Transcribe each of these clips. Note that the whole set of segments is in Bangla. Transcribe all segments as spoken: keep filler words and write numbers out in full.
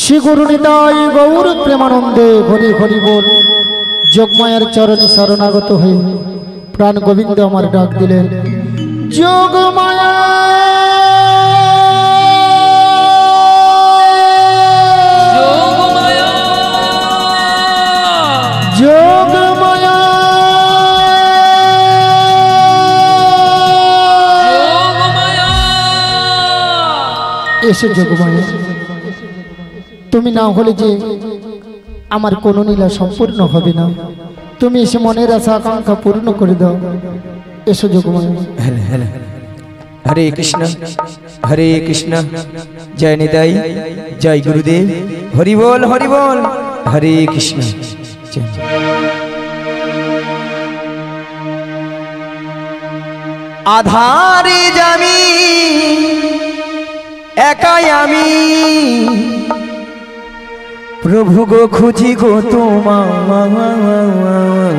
श्री गुरु निताई गौर प्रेमानंदे हरि हरि बोल। जोगमायर चरणे शरणागत हয়ে प्राण गोविंद আমার ডাক দিলেন। जोगमाया जोगमाया जोगमाया जोगमाया এসে जोगमाया তুমি না হলে যে আমার কোনো লীলা সম্পূর্ণ হবে না। তুমি এসে মনের আশা আকাঙ্ক্ষা পূর্ণ করে দাও। এসো যোগমায়া। हरे कृष्ण हरे कृष्ण जय निताई जय गुरुदेव हरि बोल हरि बोल हरे कृष्ण। आधारे जामी एकाई आमी प्रभु गो खुजी गो তোমার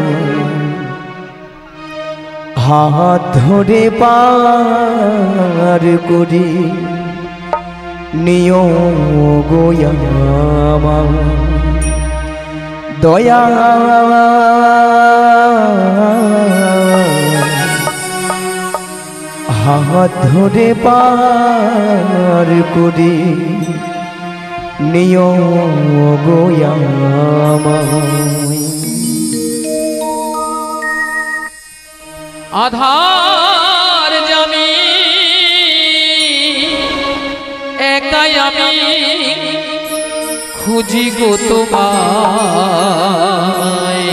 हाथ धरे पार करी नियो गोया दया हाथ धरे पार करी नियो गोया आधार जामी एकाई आमी खुजी गो তোমায়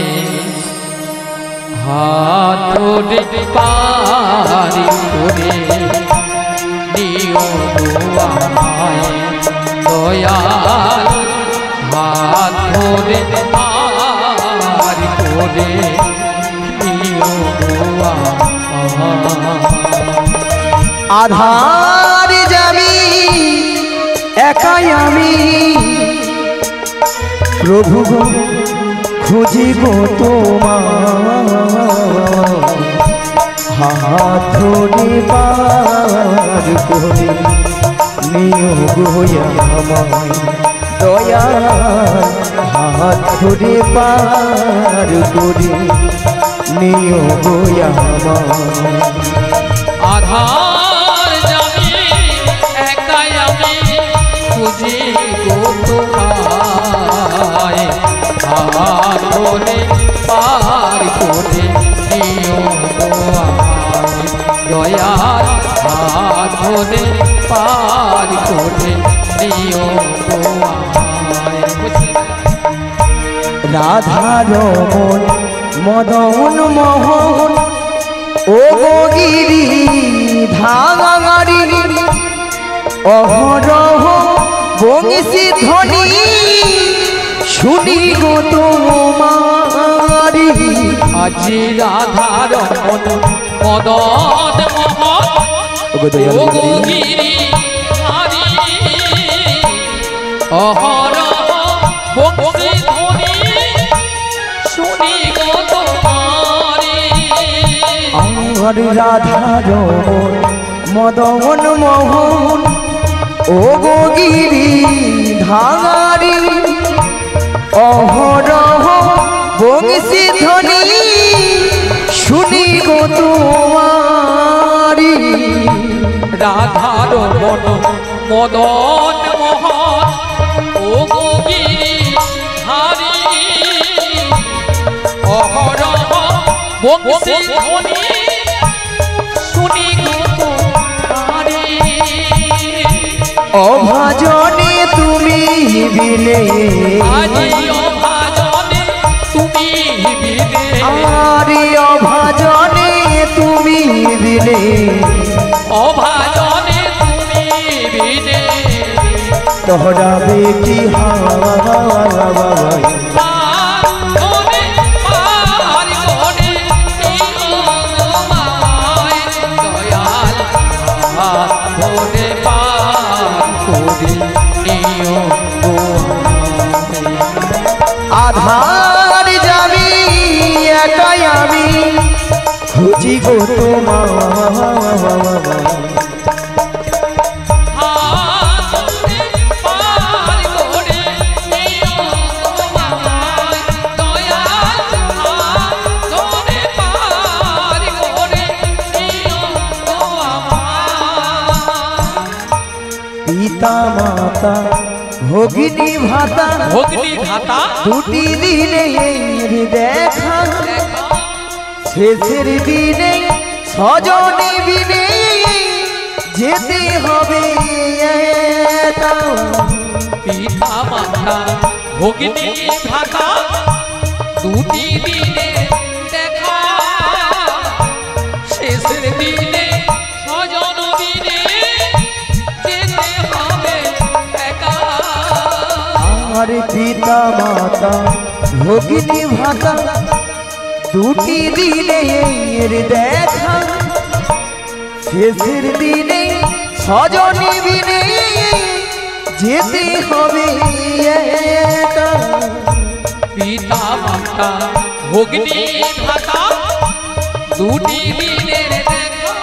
हाथ धरे पार करे नियो गो আমায় दयाल हाथ धरे पार करे आधार जामी एकाई आमी प्रभु गो खुजी गो তোমার हाथ धरे पार करे नियो गोया दया हाथ धरे पार करे नियो गोया आधार जामी एकाई आमी खुजी गो তোমায় हाथ धरे पार करे नियो गो আমায় दयाल हाथ धरे पार करे नियो गो আমায়। राधा रमन मदन मोहन ओ गिरी धागारी अहरह बंशी ध्वनि शुनि गो তোমারি আজি রাধা রমন মদন মোহন ও গিরি ধারি অহরহ বংশী ধ্বনি শুনি গো তোমারি। আমার রাধা রমন মদন মোহন ও গিরি ধাগারি অহরহ বংশী ধ্বনি শুনি গো তোমারি। রাধা রমন মদন মোহন ও গিরি ধারি অহরহ বংশী ধ্বনি শুনি গো তোমারি। অভাজনে তুমি বিনে আজি অভাজনে তুমি বিনে আরে অভাজনে তুমি বিনে অভাজনে তুমি বিনে তোহরা বেটি হাওয়ায় आधार जामी एकाई आमी खुजी गो তোমার মাতা ভগিনী ভাতা ভগ্নি ভাতা দুটি দিনে দেখা শেষের দিনে সজনে বিনে যেতে হবে পিতা মাতা ভগ্নি ভাতা দুটি দিনে দেখা শেষের দিনে স্বজন দিনে যেতে হবে একা। আর পিতা মাতা ভগিনী ভাতা দুটি দিনের দেখা শেষের দিনে সজনে বিনে যেতে হবে একা। পিতা মাতা ভগ্নি ভাতা দুটি দিনের দেখা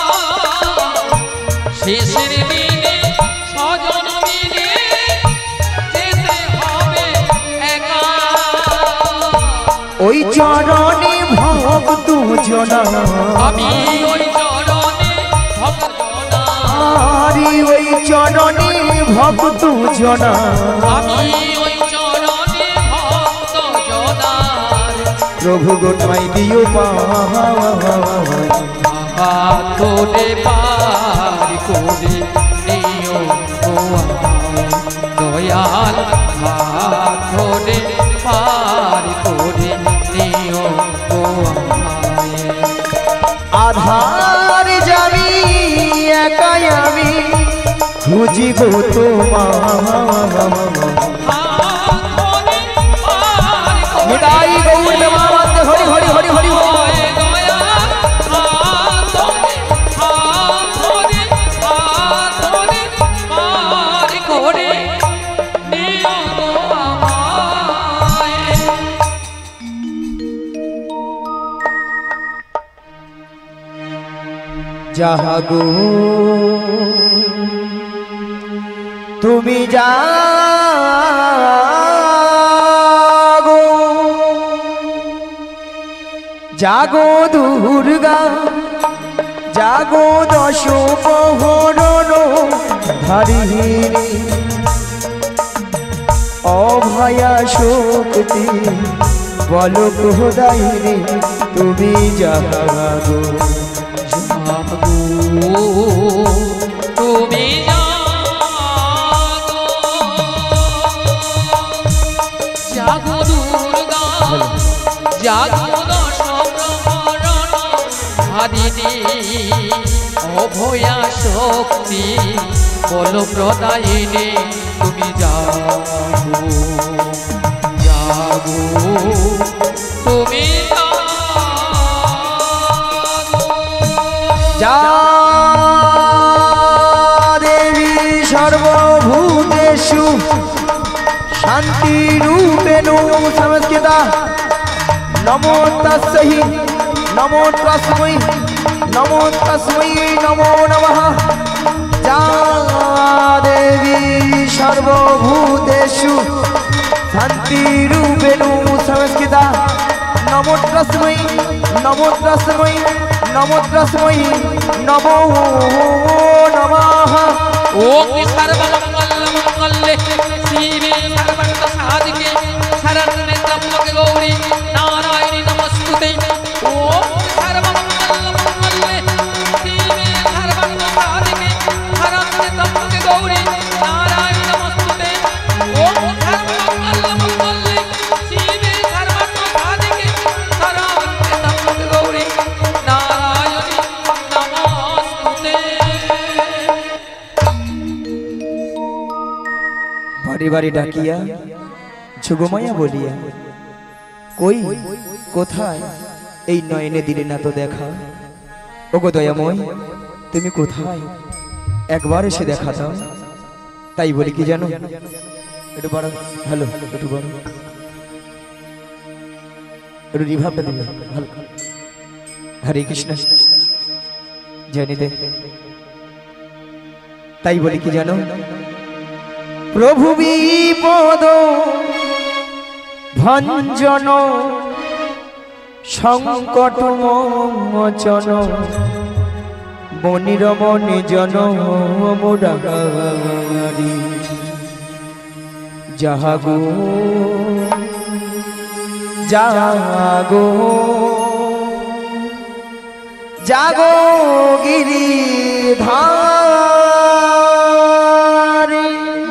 শেষের দিনে স্বজন মিলে যেতে হবে একা। ওই চরণে ভক্ত জনা আমি ওই চরণে ভক্তজনা আরি ওই চরণে ভক্ত জনা আমি ওই চরণে ভক্তজনার প্রভু গোটাই দিও হাত ধরে পার করে নিও গো আমায় দয়াল হাত ধরে পার করে নিও গো আমায়। আধার যাবি একাই আমি খুঁজি গো তোমার নিতাই গৌর দেবানন্দ হরি হরি হরি হরি বল। জাগো তুমি জাগো জাগো দুর্গা জাগো দশ প্রহরণ ধারিণী অভয়া শক্তি বলো খোদাইনি তুমি জাগো তুমি জাগো দুর্গা জাগো দশ প্রহরণ ধারিণী অভয়া শক্তি বল প্রদায়িনী তুমি জাগো জাগো তুমি যা দেবী সর্বভূতেষু শান্তি রূপেণু সংস্কৃতা নমো তস্मै নমো তস্मै নমো তস্मै নমো নমঃ। যা দেবী সর্বভূতেষু শান্তি রূপেণু সংস্কৃতা নমো তস্मै নমো তস্मै নমো তস্मै নমো নমঃ। ওম সর্বমঙ্গল মঙ্গলে শিবে সর্বার্থ সাধিকে শরণ্যে ত্র্যম্বকে গৌরী নারায়ণী নমস্তুতে। ওম সর্বমঙ্গল মঙ্গলে শিবে সর্বার্থ সাধিকে শরণ্যে ত্র্যম্বকে গৌরী নারায়ণী নমস্তুতে। ওম সর্বমঙ্গল মঙ্গলে শিবে সর্বার্থ সাধিকে শরণ্যে ত্র্যম্বকে গৌরী নারায়ণী নমস্তুতে। বাড়ি বাড়ি ডাকিয়া যুগমায়া বলিয়া কই কোথায় এই নয়নে দিলে না তো দেখা। ওগো দয়াময় তুমি কোথায় একবার এসে দেখা দাও। তাই বলি কি জানো একটু বড় হ্যালো একটু বড় একটু রিভাবটা দিবে ভালো। হরে কৃষ্ণ জানি দে। তাই বলি কি জানো প্রভু বিপদ ভঞ্জন সংকট মোচন মনিরমণি জন মুরারি। জাগো জাগো জাগো গিরিধারী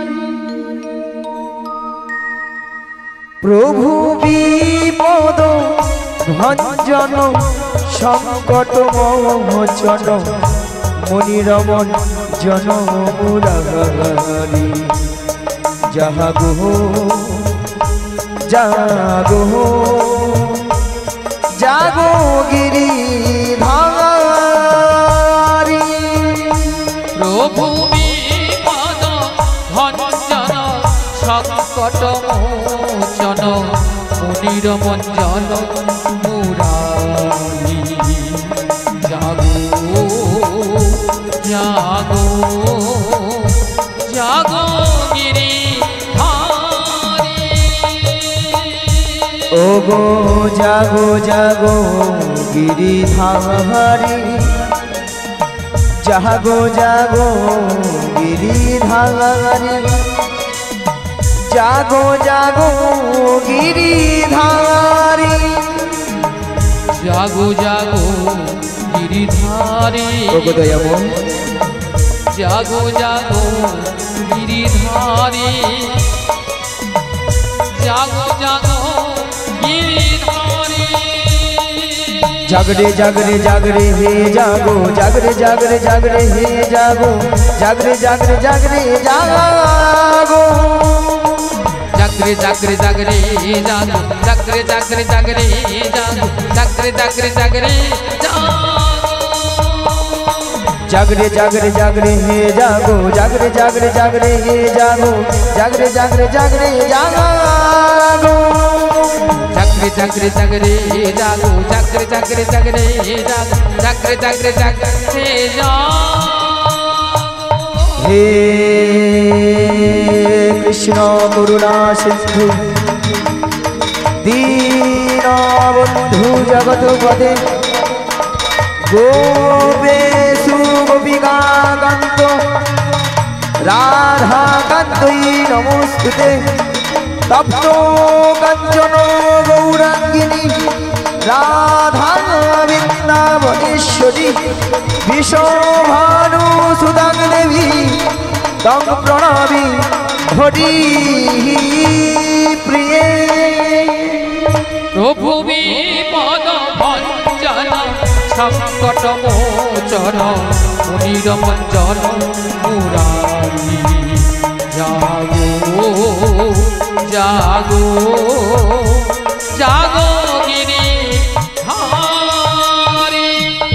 প্রভু বিপদ ভঞ্জন সংকট মোচন মনিরমন জন মুরারি জাগো জাগো জাগো গিরিধারী প্রভু বিপদ ভঞ্জন সংকট মোচন মুনির মঞ্জন মুরারি জাগো জাগো জাগো গিরিধারী ও গো জাগো জাগো গিরিধারী জাগো জাগো গিরিধারী জাগো জাগো গিরিধারী জাগো জাগো গিরিধারী ও গো দয়াময় জাগো জাগো গিরিধারী জাগো জাগো গিরিধারী জাগরে জাগরে জাগরে হে জাগো জাগরে জাগরে জাগরে হে জাগো জাগরে জাগরে জাগরে জাগো জাগরে জাগরে জাগরে জাগো জাগরে জাগরে জাগরে জাগো জাগরে জাগরে জাগরে জাগরে জাগরে জাগরে হে জাগো জাগরে জাগরে জাগরে হে জাগো জাগরে জাগরে জাগরে জাগো জাগরে জাগরে জাগরে জাগো জাগরে জাগরে জাগরে জাগো জাগরে জাগরে জাগরে হে কৃষ্ণ করুণা সিন্ধু দীনবন্ধু জগৎপতে গোপেশু গোপিকাকান্ত রাধাকান্তই নমস্তুতে তপ্ত কাঞ্চন গৌরাঙ্গিনী রাধা বৃন্দাবনেশ্বরী বিশ্বভানু সুদাং দেবী তং প্রণামি হরি প্রিয়ে প্রভু বিপদ ভঞ্জন সংকট মোচন মুনির মঞ্জন মুরারি জাগো জাগো জাগো গিরিধারী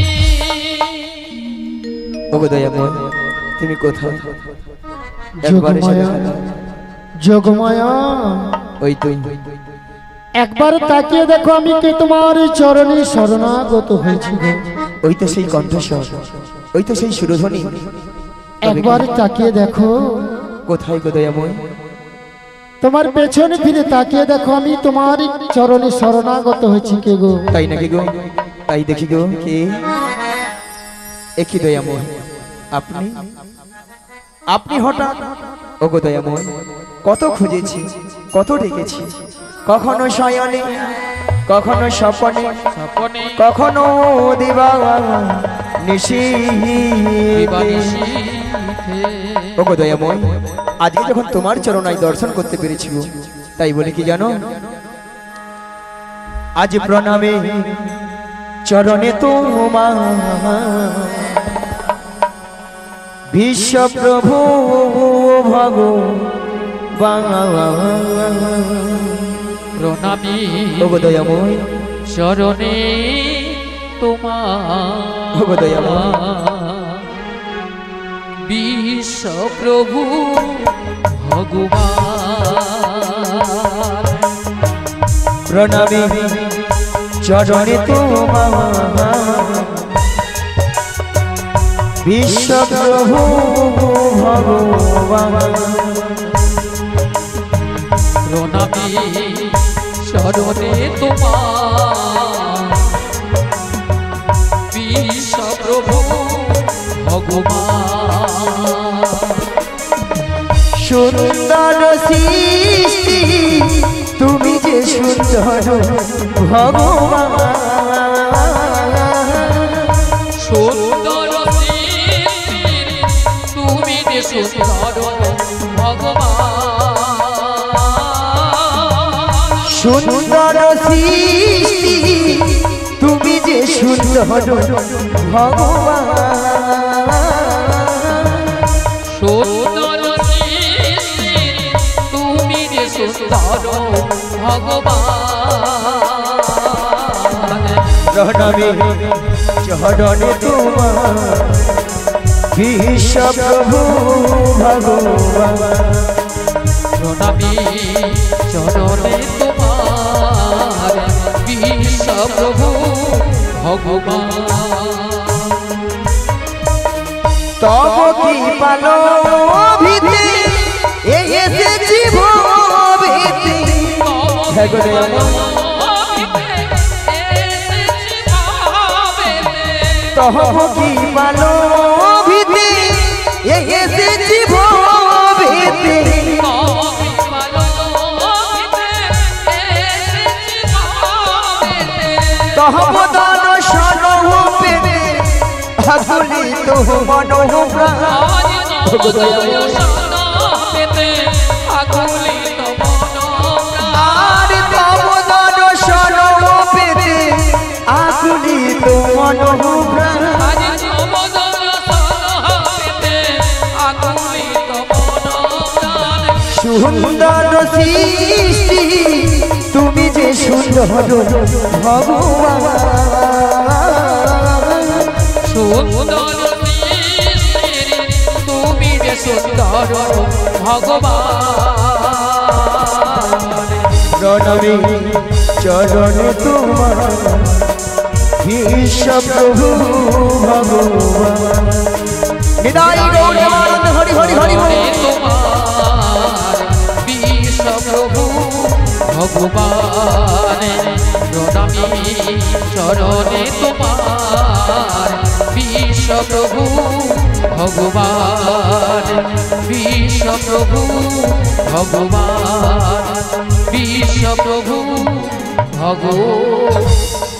ওগো দয়াময় তুমি কোথায় একবার এসে যোগমায়া দেখা দাও। যোগমায়া ওই তুই একবার তাকিয়ে দেখো আমি কে তোমার চরণে শরণাগত হয়েছি গো। ওই তো সেই কণ্ঠস্বর ওই তো সেই সুরধ্বনি একবার তাকিয়ে দেখো কোথায় গো দয়াময় তোমার পেছনে ফিরে তাকিয়ে দেখো আমি তোমার চরণে শরণাগত হয়েছি কে গো। তাই নাকি গো তাই দেখি গো কে একই দয়াময় আপনি আপনি হঠাৎ ওগো দয়াময় কত খুঁজেছি কত ডেকেছি কখনো শয়নে কখনো স্বপনে স্বপনে কখনো দিবা নিশি দিবানিশীথে ওগো দয়াময় আজকে যখন তোমার চরণায় দর্শন করতে পেরেছি গো, তাই বলে কি জানো আজ প্রণামে চরণে তোমার বিশ্ব প্রভু ভগবান প্রণামী ওগো দয়াময় চরণে তোমার ওগো দয়াময় বিশ্ব প্রভু ভগবান প্রণামী চরণে তোমার বিশ্ব প্রভু ভগবান প্রণামী চরণে তোমার বিশ্ব প্রভু ভগবান সুন্দর শিষ ভগবান সুন্দর তুমি যে সুন্দর ভগবান সুন্দর সৃষ্টি তুমি যে সুন্দর ভগবান সুন্দর তুমি যে সুন্দর ভগবান রণবে চরণে তোমার বিশ্ব প্রভু ভগবান প্রণামী চরণে তোমার বিশ্ব প্রভু ভগবান তব কি পালো ভিতে এসেছি ভবেতে ভগরে তব কি পালো ভিতে এসেছি ভবেতে তহব দর্শন পেতে আকুলিত মনোপ্রাণ আর তব দর্শন পেতে আকুলিত মনোপ্রাণ সুন্দর সৃষ্টি তুমি যে সুন্দর ভগবান সুন্দর তুমি যে সুন্দর ভগবান রণবে চরণে তোমার বিশ্ব প্রভু ভগবান নিতাই গৌর আনন্দ হরি হরি হরি বল। তোমার বিশ্ব প্রভু ভগবান প্রণামী চরণে তোমার বিশ্ব প্রভু ভগবান বিশ্ব প্রভু ভগবান বিশ্ব প্রভু ভগবান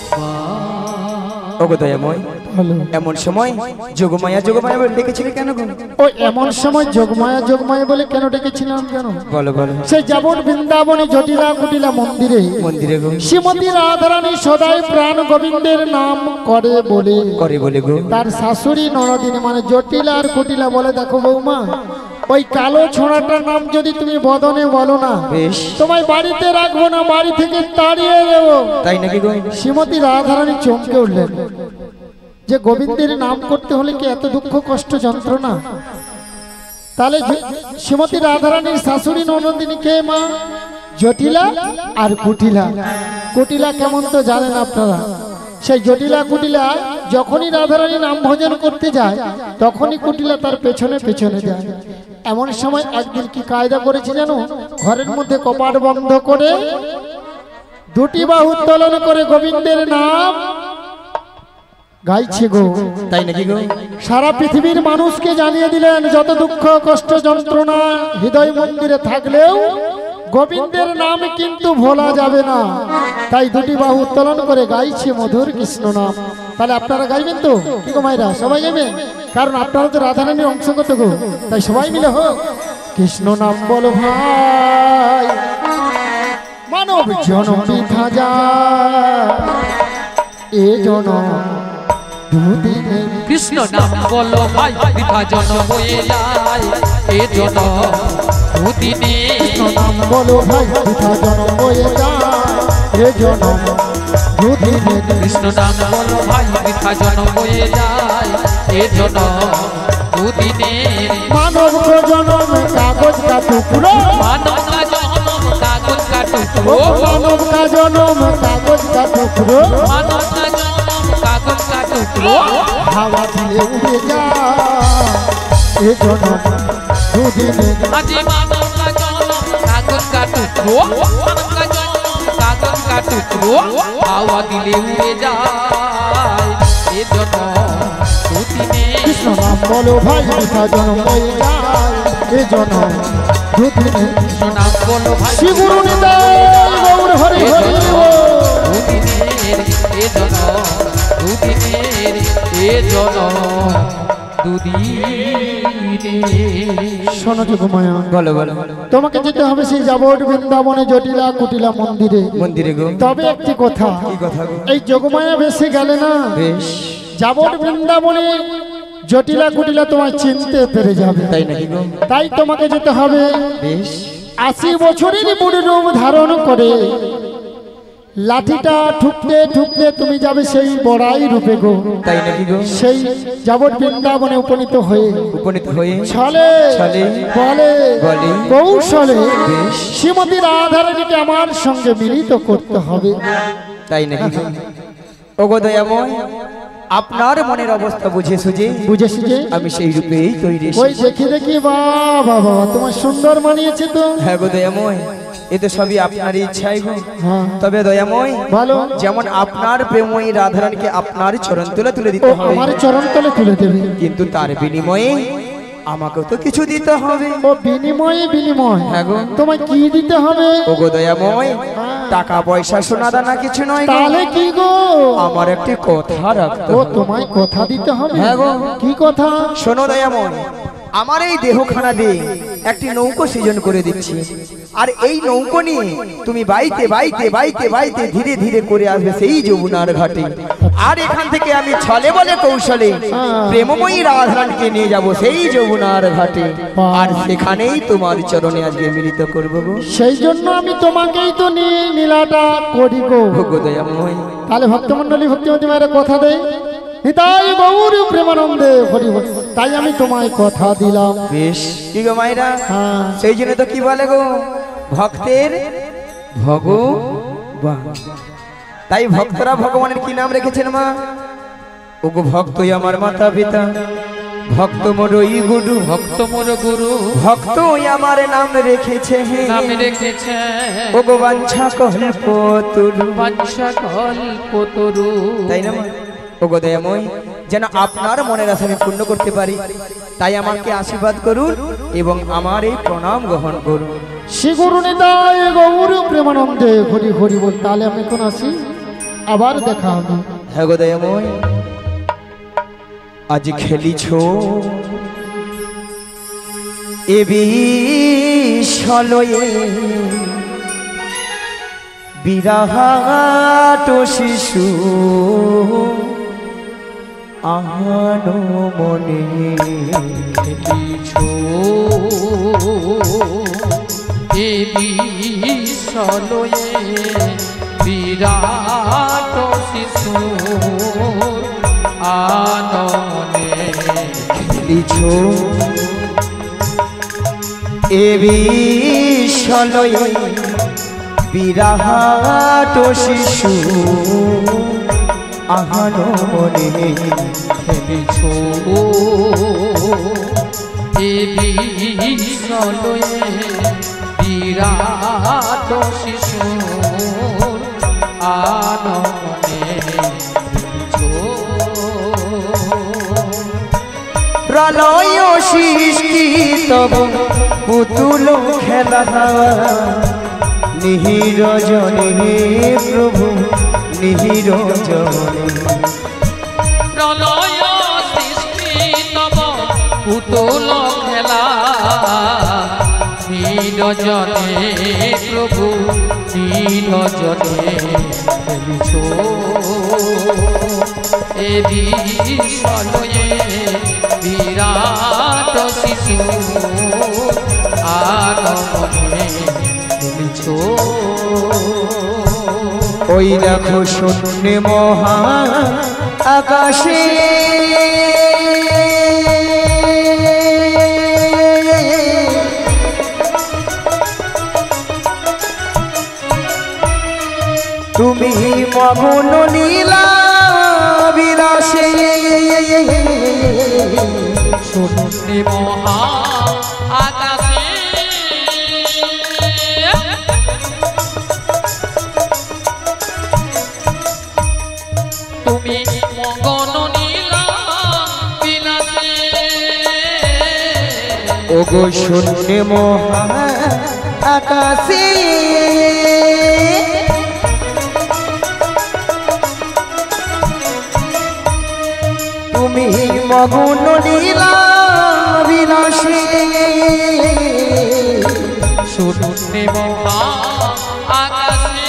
ওগো দয়াময় হ্যালো এমন সময় যোগমায়া যোগমায়া বলে ডেকেছিলে কেন গো? ও এমন সময় যোগমায়া যোগমায়া বলে কেন ডেকেছিলাম জানো? বলো বলো সে যেমন বৃন্দাবনে জটিলা কুটিলা মন্দিরে মন্দিরে গো শ্রীমতী রাধারানী সদাই প্রাণ গোবিন্দের নাম করে বলে করে বলে গো তার শাশুড়ি নরদিনী মানে জটিলা আর কুটিলা বলে, দেখো বৌমা ওই কালো ছোঁড়াটার নাম যদি তুমি বদনে বলো না বেশ তোমায় বাড়িতে রাখবো না, বাড়ি থেকে তাড়িয়ে দেবো। তাই নাকি গো? শ্রীমতী রাধারানী চমকে উঠলেন যে গোবিন্দের নাম করতে হলে কি এত দুঃখ কষ্ট যন্ত্রণা? তাহলে শ্রীমতী রাধারানীর শাশুড়ি ননদিনী কে মা? জটিলা আর কুটিলা। কুটিলা কেমন তো জানেন আপনারা, সেই জটিলা কুটিলা যখনই রাধারানী নাম ভজন করতে যায় তখনই কুটিলা তার পেছনে পেছনে যায়। এমন সময় একদিন কি কায়দা করেছে জানো? ঘরের মধ্যে কপাট বন্ধ করে দুটি বাহু উত্তোলন করে গোবিন্দের নাম গাইছে গো। তাই নাকি গো? সারা পৃথিবীর মানুষকে জানিয়ে দিলেন যত দুঃখ কষ্ট যন্ত্রণা হৃদয় মন্দিরে থাকলেও গোবিন্দের নাম কিন্তু ভোলা যাবে না। তাই দুটি বাহু উত্তোলন করে গাইছে মধুর কৃষ্ণ নাম। তাহলে আপনারা গাইবেন তো কি গো মায়েরা? সবাই গাইবেন, কারণ আপনারা তো রাধারানীর অংশগত গো। তাই সবাই মিলে হোক কৃষ্ণ নাম বলো ভাই, মানব জনম বৃথা যায় এ জনম দুদিনে। কৃষ্ণ নাম বলো ভাই বৃথা জন্ম হয়ে যায় এ জন্ম দুদিনে। কৃষ্ণ নাম বলো ভাই বৃথা জনম হয়ে যায় এ জনম দুদিনে। কৃষ্ণ নাম বলো ভাই বৃথা জন্ম হয়ে যায় এ জন্ম দুদিনে। মানব কো জনম কাগজ কা টুকরো, মানব কা জন্ম কাগজ কা টুকরো, মানব কা জনম কাগজ কা টুকরো, মানব কা জন্ম কাগজ কা টুকরো। হাওয়া দিলে উড়ে যায় এ জনম দুদিনে। আজি মানব কা জন্ম কাগজ কা টুকরো, মানব কা জন্ম কাগজ কা টুকরো। হাওয়া দিলে উড়ে যায় এ জন্ম দুদিনে। কৃষ্ণ নাম বলো ভাই বৃথা জনম হয়ে যায় এ জনম দুদিনে। কৃষ্ণ নাম বলো ভাই শ্রী গুরু নিতাই গৌর হরি হরি বল। দুদিনে। এ জনম দুদিনের এ জনম দুদিনের। শোনো যোগমায়া, বলো বলো তোমাকে যেতে হবে সেই যাবট বৃন্দাবনে জটিলা কুটিলা মন্দিরে। মন্দিরে গো। তবে একটি কথা, কি কথা গো? এই যোগমায়া বেশি গেলে না, বেশ যাবট বৃন্দাবনে জটিলা কুটিলা তোমায় চিনতে পেরে যাবে। তাই নাকি গো? তাই তোমাকে যেতে হবে বেশ আশি বছরের বুড়ি রূপ ধারণ করে লাঠিটা ঠুকতে ঠুকতে তুমি যাবে সেই বড়াই রূপে গো। তাই নাকি গো? সেই যাবট বৃন্দাবনে উপনীত হয়ে উপনীত হয়ে ছলে ছলে বলে বলে কৌশলে বেশ শ্রীমতী রাধারানীকে আমার সঙ্গে মিলিত করতে হবে। তাই নাকি গো? ওগো দয়াময়, আপনার মনের অবস্থা বুঝে সুঝে বুঝেছি যে আমি সেই রূপেই তৈরি ওই এসেছি। দেখি দেখি বাহ বাহ বাহ, তোমার সুন্দর মানিয়েছে তো। হ্যাঁ গো দয়াময়, এ তো সবই আপনার ইচ্ছাই গো। হ্যাঁ তবে দয়াময়, ভালো, যেমন আপনার প্রেমময়ী রাধারানীকে আপনার চরণ তুলে তুলে ও দিতে হবে, আমার চরণ তলে তুলে দেবে, কিন্তু তার বিনিময়ে আমাকেও তো কিছু দিতে হবে। ও বিনিময়ে বিনিময়। হ্যাঁ গো। তোমায় কি দিতে হবে? ওগো দয়াময়, টাকা পয়সা সোনা দানা কিছু নয় গো। তাহলে কি গো? আমার একটি কথা রাখতে ও হবে। তোমায় কথা দিতে হবে। হ্যাঁ গো। কি কথা? শোনো দয়াময়, আমার এই দেহখানা দিয়ে একটি নৌকো সৃজন করে দিচ্ছি, আর এই নৌকো নিয়ে তুমি বাইতে বাইতে বাইতে বাইতে ধীরে ধীরে করে আসবে সেই যমুনার ঘাটে, আর এখান থেকে আমি ছলে বলে কৌশলে প্রেমময়ী রাধারানীকে নিয়ে যাব সেই যমুনার ঘাটে, আর সেখানেই তোমার চরণে আজকে মিলিত করবো গো। সেই জন্য আমি তোমাকেই তো নিয়ে নীলাটা করি গো। ওগো দয়াময়, তাহলে ভক্তমন্ডলী ভক্তিমতী মায়ের কথা দেয়, নিতাই গৌর প্রেমানন্দে হরি হরি, তাই আমি তোমায় কথা দিলাম। বেশ কি গো মায়েরা, হ্যাঁ সেই জন্য তো কি বলে গো, ভক্তের ভগবান। তাই ভক্তরা ভগবানের কি নাম রেখেছেন মা? ওগো ভক্তই আমার মাতা পিতা, ভক্ত মোরই গুরু, ভক্ত মোর গুরু ভক্তই আমার নাম রেখেছে, নাম রেখেছে ওগো বাঞ্ছা কল্প তরু। বাঞ্ছা কল্পতরু। তাই না মা? ওগো দয়াময়, যেন আপনার মনের আশা আমি পূর্ণ করতে পারি, তাই আমাকে আশীর্বাদ করুন এবং আমার এই প্রণাম গ্রহণ করুন। শ্রী গুরু নিতাই গৌর প্রেমানন্দে হরি হরি বল। তাহলে আমি এখন আসি, আবার দেখা হবে। হ্যাঁ গো দয়াময়, আজ খেলিছ এ বিষলয়ে বিরাট শিশু আহানো মনে। খেলিছো এ বিষলয়ে বিরাট শিশু আননে। খেলিছ এ বিষলয়ে বিরাট শিশু আহানো মনে। খেলিছো এ বিষলয়ে বিরাট শিশু আননে। প্রলয় সৃষ্টি তব পুতুল খেলা নিহির জনে প্রভু নিহির জনে। প্রলয় সৃষ্টি তব পুতুল খেলা নীরজনে প্রভু নীরজনে। খেলিছো এ বিষলয়ে বিরাট শিশু আননে। খেলিছো ওই দেখো শূন্য মহা আকাশে তুমি মগন লীলা বিলাসে। শূন্য মহা আকাশে তুমি মগন নীলা বিলাসে। ওগো শূন্য মহা আকাশে মগুন লীলা বিলাসে শূন্যে মহা আকাশে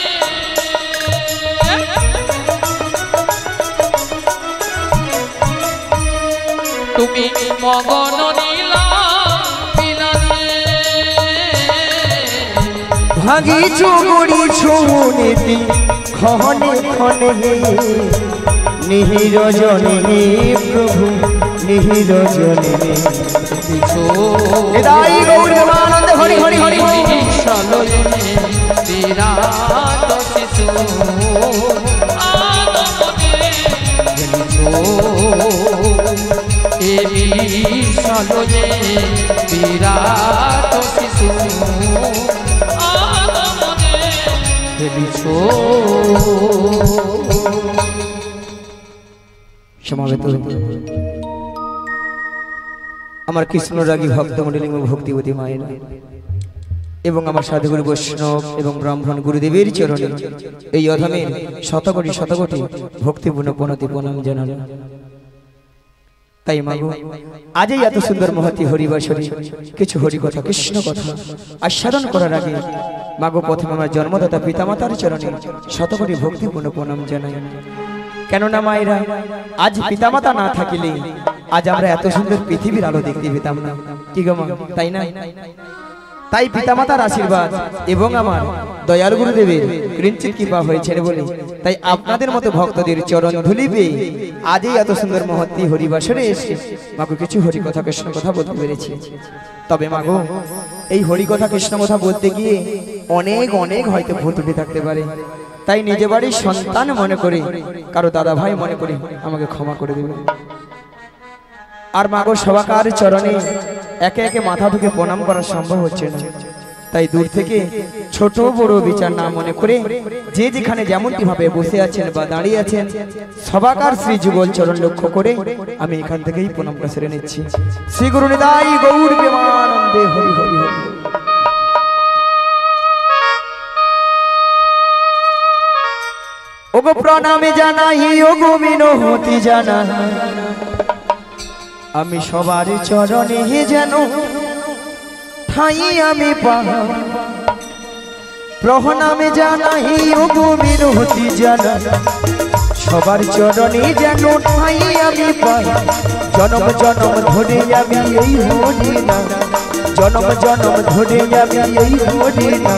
তুমি মগন নীলা বিলাসে ভাগিছো গড়িছো নীতি খনে খনে নিহিরজনে প্রভু নিহিরজনে হৃদয় গৌরবানন্দ হরি হরি হরি হরি চলনে বিরাট শিশু আগমনে গেলিছো এ বিশ্বলনে বিরাট শিশু আগমনে গেলিছো। সমাবেত আমার কৃষ্ণরাগী ভক্তমণ্ডলী ভক্তিবতী মায়েরা এবং আমার সাধুগুরু বৈষ্ণব এবং ব্রাহ্মণ গুরুদেবের চরণে এই অধমের শতকোটি শতকোটি ভক্তিপূর্ণ প্রণতি প্রণাম জানানো। তাই মাগো আজই এত সুন্দর মহতি হরিবাসরে কিছু হরি কথা কৃষ্ণ কথা আস্বাদন করার আগে মাগো প্রথমে আমার জন্মদাতা পিতামাতার চরণে শতকোটি ভক্তিপূর্ণ প্রণাম জানাই। কেননা মায়েরা আজ পিতামাতা না থাকিলে আজ আমরা এত সুন্দর পৃথিবীর আলো দেখতে পেতাম না, কি গো মা, তাই না? তাই পিতামাতার আশীর্বাদ এবং আমার দয়াল গুরুদেবের কিঞ্চিত কৃপা হয়েছে বলে তাই আপনাদের মতো ভক্তদের চরণ ধুলি পেয়ে আজই এত সুন্দর মহত্তি হরিবাসরে এসে মাগো কিছু হরি কথা কৃষ্ণ কথা বলতে পেরেছি। তবে মাগো এই হরি কথা কৃষ্ণ কথা বলতে গিয়ে অনেক অনেক হয়তো ভুল ত্রুটি থাকতে পারে, তাই নিজে বাড়ির সন্তান মনে করে কারো দাদা ভাই মনে করে আমাকে ক্ষমা করে দেবে। আর মাগো সবাকার চরণে একে একে মাথা ঢুকে প্রণাম করা সম্ভব হচ্ছে না, তাই দূর থেকে ছোট বড় বিচার না মনে করে যে যেখানে যেমনটি ভাবে বসে আছেন বা দাঁড়িয়ে আছেন সবাকার শ্রী যুগল চরণ লক্ষ্য করে আমি এখান থেকেই প্রণামটা সেরে নিচ্ছি। শ্রী গুরু নিতাই গৌর প্রেমানন্দে হরি হরি হরি। ওগো প্রণামে জানাই ওগো মিনতি জানাই আমি সবার চরণে যেন ঠাই আমি পাই। প্রণামে জানাই ওগো মিনতি জানাই সবার চরণে যেন ঠাই আমি পাই। জনম জনম ধরে আমি এই হরি না, জনম জনম ধরে আমি এই হরি না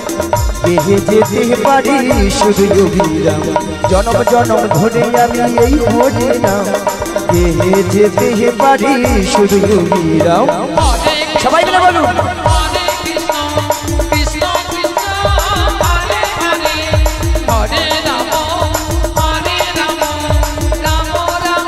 বেহে যেতে পারি শুধু যোগীরা। জনম জনম ধরে আমি এই হরি না বেহে যেতে পারি শুধু যোগীরা। সবাই মিলে বলুন হরে কৃষ্ণ কৃষ্ণ কৃষ্ণ হরে হরে হরে রাম হরে রাম রাম রাম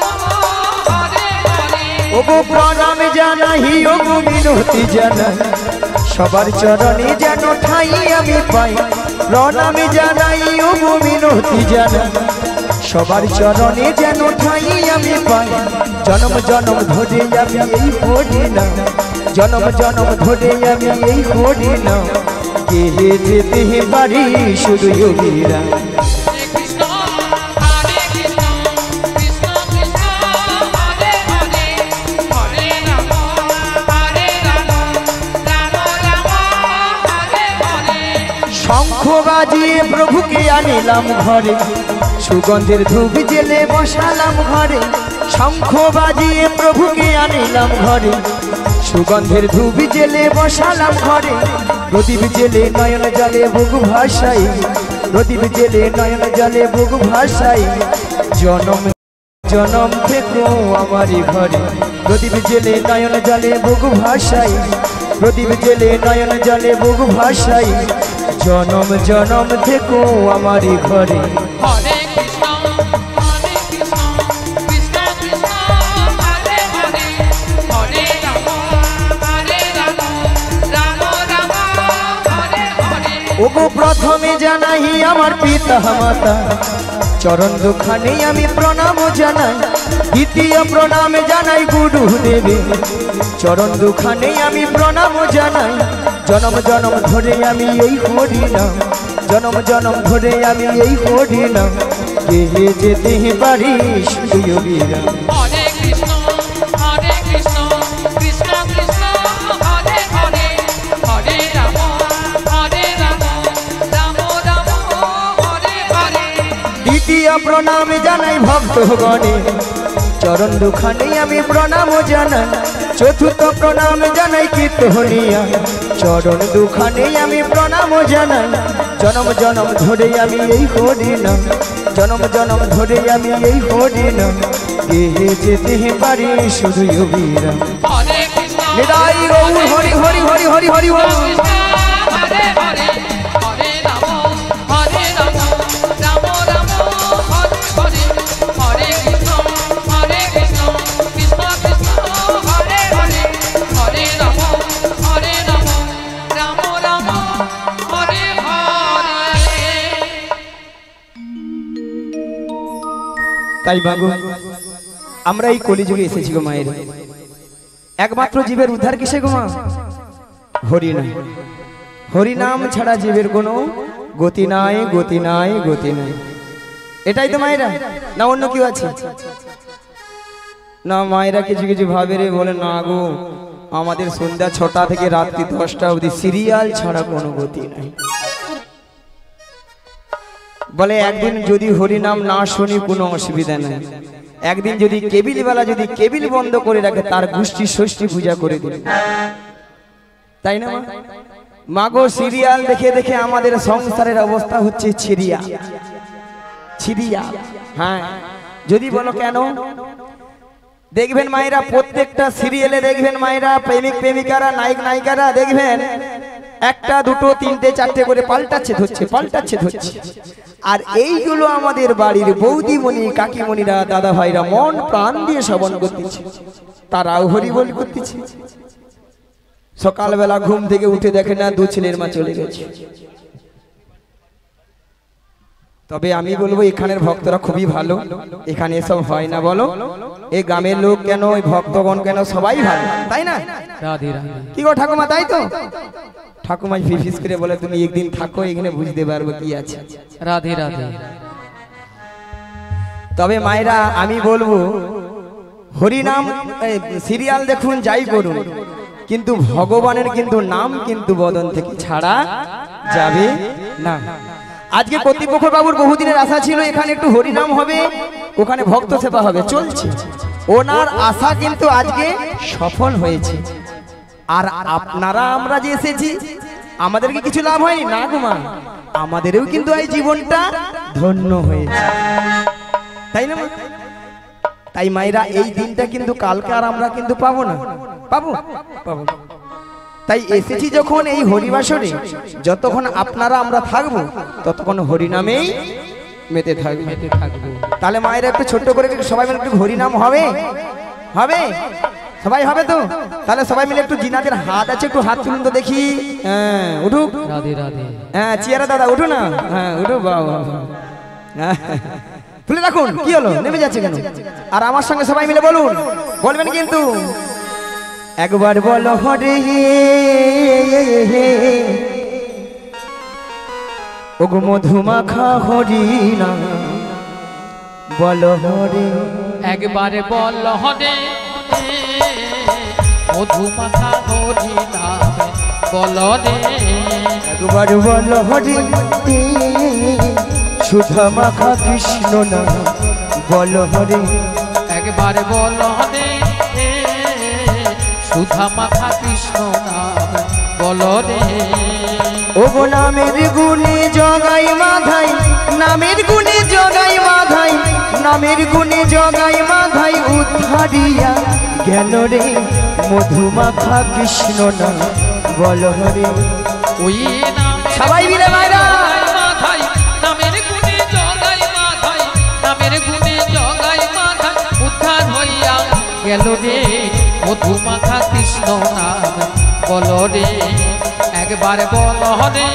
হরে হরে। ওগো প্রণামে জানাই ওগো মিনতি জানাই সবার চরণে যেন ঠাই আমি পাই। প্রণামে জানাই ওগো মিনতি জানাই সবার চরণে যেন ঠাই আমি পাই। জনম জনম ধরে আমি এই হরি না, জনম জনম ধরে আমি এই হরি না কে যেতে পারি শুধু যোগীরা। কৃষ্ণ হরে কৃষ্ণ কৃষ্ণ কৃষ্ণ হরে হরে হরে রাম হরে রাম রাম রাম হরে হরে। শঙ্খ বাজিয়ে প্রভুকে আনিলাম ঘরে, সুগন্ধের ধূপ জেলে বসালাম ঘরে। শঙ্খ বাজিয়ে প্রভুকে আনিলাম ঘরে, সুগন্ধের ধূপ জেলে বসালাম ঘরে। প্রদীপ জেলে নয়ন জলে ভোগ ভাসাই, প্রদীপ জেলে নয়ন জলে ভোগ ভাসাই। জনম জনম থেকো আমারই ঘরে, প্রদীপ জেলে নয়ন জলে ভোগ ভাসাই, প্রদীপ জেলে নয়ন জলে ভোগ ভাসাই। জনম জনম থেকো আমারই ঘরে। হরে কৃষ্ণ হরে কৃষ্ণ কৃষ্ণ কৃষ্ণ হরে হরে হরে রাম হরে রাম রাম রাম হরে হরে। ওগো প্রথমে জানাই আমার পিতা মাতা চরণ দুখানে আমি প্রণাম জানাই। দ্বিতীয় প্রণামে জানাই গুরুদেবে চরণ দুখানে আমি প্রণাম জানাই। জনম জনম ধরে আমি এই হরি নাম, জনম জনম ধরে আমি এই হরি নাম কে যেতে পারি শুধু যোগীরা। হরে কৃষ্ণ প্রণাম জানাই ভক্তগণে চরণ দুখানে আমি প্রণাম জানাই চতুর্থ প্রণাম জানাই কীর্তনিয়া চরণ দুখানে আমি প্রণাম জানাই জনম জনম ধরে আমি এই হরি নাম জনম জনম ধরে আমি এই হরি নাম গেহে যেতে পারি শুধু অবিরাম হরে কৃষ্ণ নিতাই গৌর হরি হরি হরি হরি হরি বল হরে হরে হরে রাম হরে রাম রাম রাম হরে হরে হরে কৃষ্ণ হরে কৃষ্ণ কৃষ্ণ কৃষ্ণ হরে হরে হরে রাম হরে রাম রাম রাম হরে হরে। তাই বাবু আমরা এই কলিযুগে এসেছি গো মায়ের একমাত্র জীবের উদ্ধার কিসে গো মা হরি নাম হরি নাম ছাড়া জীবের কোনো গতি নাই গতি নাই গতি নাই এটাই তো মায়েরা না অন্য কেউ আছে না মায়েরা কিছু কিছু ভাবে রে বলে না গো আমাদের সন্ধ্যা ছটা থেকে রাত্রি দশটা অবধি সিরিয়াল ছাড়া কোনো গতি নাই বলে একদিন যদি হরি নাম না শুনি কোনো অসুবিধা নাই একদিন যদি কেবিলওয়ালা যদি কেবিল বন্ধ করে রাখে তার গোষ্ঠী ষষ্ঠী পূজা করে দিল তাই না মা গো সিরিয়াল দেখে দেখে আমাদের সংসারের অবস্থা হচ্ছে ছিরিয়া ছিরিয়া হ্যাঁ যদি বলো কেন দেখবেন মায়েরা প্রত্যেকটা সিরিয়ালে দেখবেন মায়েরা প্রেমিক প্রেমিকারা নায়ক নায়িকারা দেখবেন একটা দুটো তিনটে চারটে করে পাল্টাচ্ছে ধরছে পাল্টাচ্ছে ধরছে আর এইগুলো আমাদের বাড়ির বৌদিমণি কাকিমণিরা দাদা ভাইরা মন প্রাণ দিয়ে শ্রবণ করতেছে তারাও হরি বল করতেছে সকালবেলা ঘুম থেকে উঠে দেখে না দু ছেলের মা চলে গেছে তবে আমি বলবো এখানের ভক্তরা খুবই ভালো এখানে এসব হয় না বলো এই গ্রামের লোক কেন ওই ভক্তগণ কেন সবাই ভালো তাই না রাধে রাধে কি গো ঠাকুমা তাই তো ঠাকুমা ফিফিস করে বলে তুমি একদিন থাকো এখানে বুঝতে পারবো কি আছে রাধে রাধে। তবে মায়েরা আমি বলবো হরিনাম সিরিয়াল দেখুন যাই করুন কিন্তু ভগবানের কিন্তু নাম কিন্তু বদন থেকে ছাড়া যাবে না আজকে কর্তৃপক্ষ বাবুর বহুদিনের আশা ছিল এখানে একটু হরিনাম হবে ওখানে ভক্ত সেবা হবে চলছে ওনার আশা কিন্তু আজকে সফল হয়েছে আর আপনারা আমরা যে এসেছি আমাদের কি কিছু লাভ হয়নি না গো মা আমাদেরও কিন্তু এই জীবনটা ধন্য হয়েছে তাই না তাই মায়েরা এই দিনটা কিন্তু কালকে আর আমরা কিন্তু পাবো না পাবো পাবো তাই এসেছি যখন এই হরিবাসরে যতক্ষণ আপনারা আমরা থাকবো ততক্ষণ হরিনামেই মেতে থাকবে মেতে থাকবো তাহলে মায়েরা একটু ছোট্ট করে সবাই মিলে একটু হরিনাম হবে হবে সবাই হবে তো তাহলে সবাই মিলে একটু জিনাদের হাত আছে একটু হাত তুলুন তো দেখি হ্যাঁ উঠুক রাধে রাধে হ্যাঁ চেয়ারা দাদা উঠো না হ্যাঁ উঠো বাবা তুলে রাখুন কি হলো নেমে যাচ্ছে কেন আর আমার সঙ্গে সবাই মিলে বলুন বলবেন কিন্তু একবার বলো হরে ওগো মধুমাখা হরি না বলো হরে একবারে বল হরে মধুমাখা হরি নাম বল রে একবার বলো হরে সুধা মাখা কৃষ্ণ না বলো হরে একবারে বল হরে সুধা মাখা কৃষ্ণ নাম বল রে ওগো নামের গুণে জগাই মাধাই নামের গুণে জগাই মাধাই নামের গুণে জগাই মাধাই উদ্ধারিয়া গেল রে মধুমাখা কৃষ্ণ না বল হরে ওই নামে সবাই মিলে মায়েরা মাথায় নামের গুণে জগাই মাথায় নামের গুণে জগাই মাথায় উদ্ধার হইয়া গেল রে মধুমাখা কৃষ্ণ নাম বল রে একবার বল হরে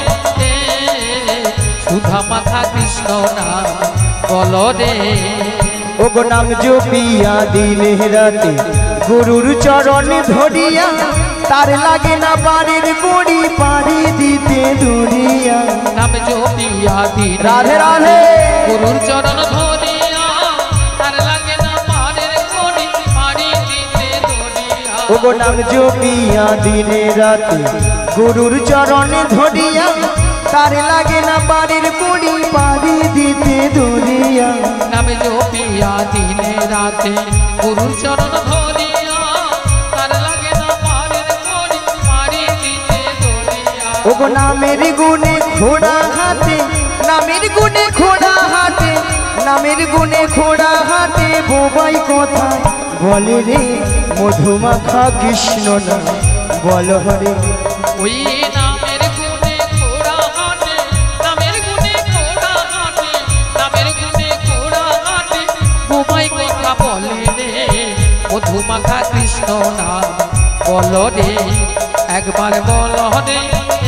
সুধা মাখা কৃষ্ণ নাম বল রে ওগো নাম জপিয়া দিনে রাতে গুরুর চরণ ধরিয়া তার লাগে না বাড়ির গুড়ি পাড়ি দিতে দুরিয়া নাম জপিয়া দিনে রাধে রাধে গুরুর চরণ ধরিয়া তার লাগে না পাড়ের গুড়ি পাড়ি দিতে দুরিয়া ওগো নাম জপিয়া দিনে রাতে গুরুর চরণ ধরিয়া তার লাগে না বাড়ির গুড়ি পাড়ি দিতে দুরিয়া জপিয়া দিনে রাতে গুরু চরণ ধরিয়া তার লাগে না পারের করি মারি দিতে দরিয়া ওগো নামের গুণে ঘোড়া হাতে নামের গুণে ঘোড়া হাতে নামের গুণে ঘোড়া হাতে বোবাই কথা বলে রে মধুমাখা কৃষ্ণ না বল হরে ওই নামের গুণে ঘোড়া হাটে নামের গুণে ঘোড়া হাটে নামের গুণে ঘোড়া হাটে বোমাই কথা বলে রে মধুমাখা কৃষ্ণ না বল রে একবার বল রে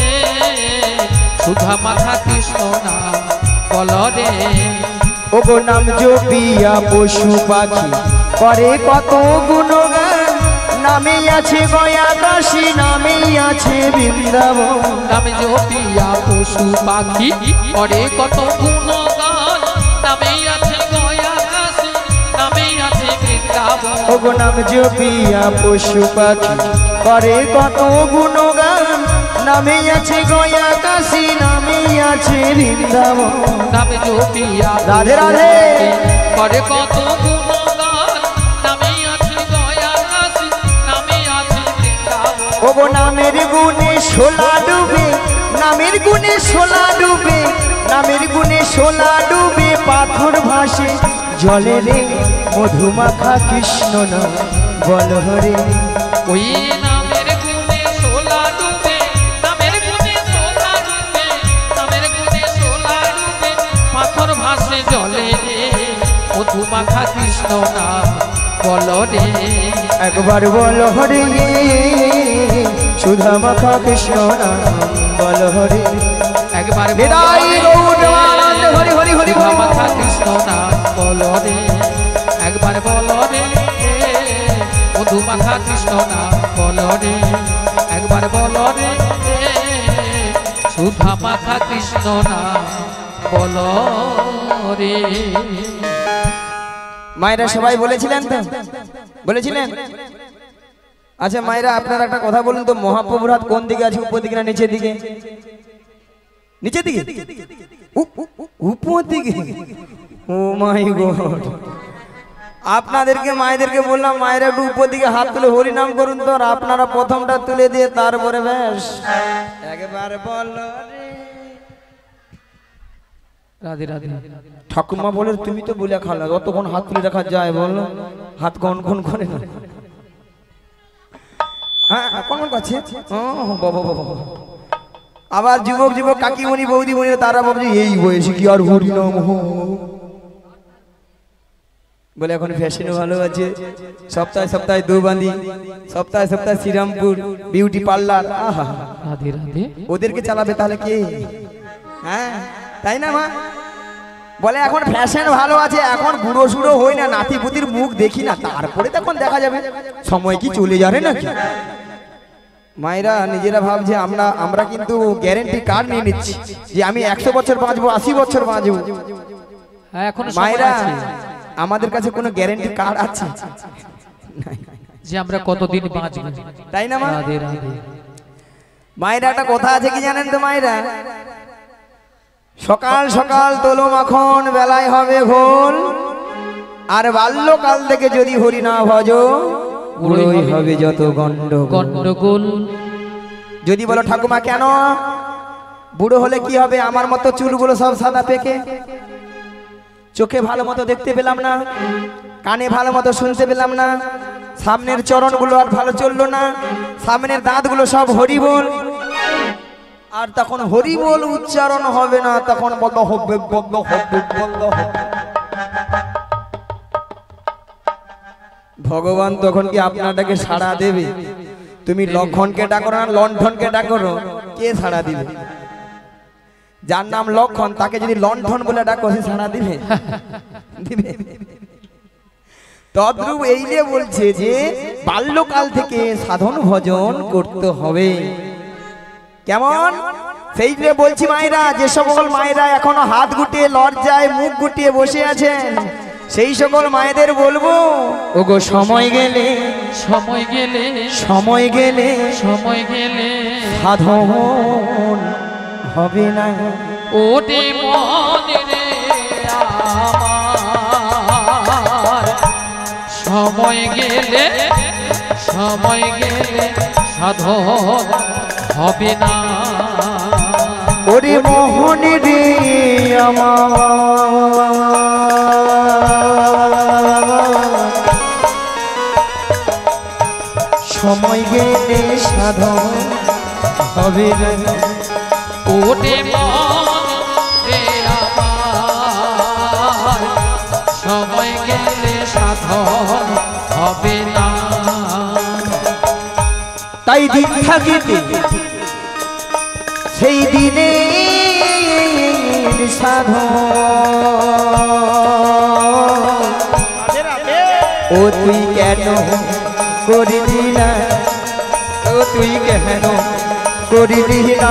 সুধা মাখা কৃষ্ণ না বল রে ওগো নাম জপিয়া পশু পাখি করে কত গুণগান নামে আছে গয়া কাশী নামে আছে বৃন্দাবন নামে জপিয়া পশু পাখি করে কত গুণগান নামে আছে গয়া কাশী নামে আছে বৃন্দাবন ওগো নাম জপিয়া পশু পাখি করে কত গুণগান নামে আছে গয়া কাশী নামে আছে বৃন্দাবন নামে জপিয়া রাধে রাধে করে কত গুণগান নামে আছে গয়া কাশী নামে আছে বৃন্দাবন ওগো নামের গুণে শোলা ডুবে নামের গুণে শোলা ডুবে নামের গুণে শোলা ডুবে পাথর ভাসে জলে রে মধুমাখা কৃষ্ণ না বল হরে ওই নামের গুণে শোলা ডুবে নামের গুণে শোলা ডুবে নামের গুণে শোলা ডুবে পাথর ভাসে জলে রে মধুমাখা কৃষ্ণ না বল রে একবার বল হরে সুধা মাখা কৃষ্ণ না বল হরে একবার বিদায় গৌরবানন্দ হরি হরি হরি সুধা মাখা কৃষ্ণ না বল রে একবার বল রে মধুমাখা কৃষ্ণ না বল রে একবার বল রে সুধা মাখা কৃষ্ণ না বল রে মায়েরা সবাই বলেছিলেন তো বলেছিলেন আচ্ছা মায়েরা আপনারা একটা কথা বলুন তো মহাপ্রভুর হাত কোন দিকে আছে উপর দিকে না নিচের দিকে নিচের দিকে উপ- উপ- উপ- উপর দিকে ও মাই গড আপনাদেরকে মায়েদেরকে বললাম মায়েরা একটু উপর দিকে হাত তুলে হরি নাম করুন তো আর আপনারা প্রথমটা তুলে দিয়ে তারপরে ব্যাস একবার বল রাধে রাধে ঠাকুমা বলে তুমি তো বলে খালা অতক্ষণ হাত তুলে রাখা যায় বলো হাত কন কন করে না হ্যাঁ কোন কোন কাছে বাবা বাবা আবার যুবক যুবক কাকিমণি বৌদি মনি তারা ভাবছে এই বয়সে কি আর হরি নাম বলে এখন ফ্যাশনও ভালো আছে সপ্তাহে সপ্তাহে দৌবান্দি সপ্তাহে সপ্তাহে শ্রীরামপুর বিউটি পার্লার আহা রাধে রাধে ওদেরকে চালাবে তাহলে কে হ্যাঁ তাই না মা বলে এখন ফ্যাশন ভালো আছে এখন বুড়ো সুড়ো হই না নাতি পুতির মুখ দেখি না তারপরে তখন দেখা যাবে সময় কি চলে যাবে নাকি মায়েরা নিজেরা ভাবছে আমরা আমরা কিন্তু গ্যারেন্টি কার্ড নিয়ে নিচ্ছি যে আমি একশো বছর বাঁচবো আশি বছর বাঁচবো হ্যাঁ এখন মায়েরা আমাদের কাছে কোনো গ্যারেন্টি কার্ড আছে যে আমরা কতদিন বাঁচবো তাই না মা রাধে রাধে মায়েরা একটা কথা আছে কি জানেন তো মায়েরা সকাল সকাল তোলো মাখন বেলায় হবে ভোল আর বাল্যকাল থেকে যদি হরি না ভজ বুড়োই হবে যত গন্ডগোল গন্ডগোল যদি বলো ঠাকুমা কেন বুড়ো হলে কি হবে আমার মতো চুলগুলো সব সাদা পেকে চোখে ভালো মতো দেখতে পেলাম না কানে ভালো মতো শুনতে পেলাম না সামনের চরণগুলো আর ভালো চললো না সামনের দাঁতগুলো সব হরি বল আর তখন হরি বল উচ্চারণ হবে না তখন বন্ধ হবে বন্ধ হবে বন্ধ হবে ভগবান তখন কি আপনাটাকে সাড়া দেবে তুমি লক্ষণকে ডাকো না লণ্ঠনকে ডাকো কে সাড়া দিবে যার নাম লক্ষণ তাকে যদি লণ্ঠন বলে ডাকো সে সাড়া দিবে দিবে তদ্রূপ এই যে বলছে যে বাল্যকাল থেকে সাধন ভজন করতে হবে কেমন সেই যে বলছি মায়েরা যে সকল মায়েরা এখনো হাত গুটিয়ে লজ্জায় মুখ গুটিয়ে বসে আছেন সেই সকল মায়েদের বলবো ওগো সময় গেলে সময় গেলে সময় গেলে সময় গেলে সাধন হবে না ওটে মনে রে আমার সময় গেলে সময় গেলে সাধন হবে না। ওরে মোহন রে আমার সময় গেলে সাধন হবে না। ওরে মন রে আমার সময় গেলে সাধন হবে না। তাই দিন থাকিতে সেই দিনে সাধন ও তুই কেন করিলি না, ও তুই কেন করিলি না।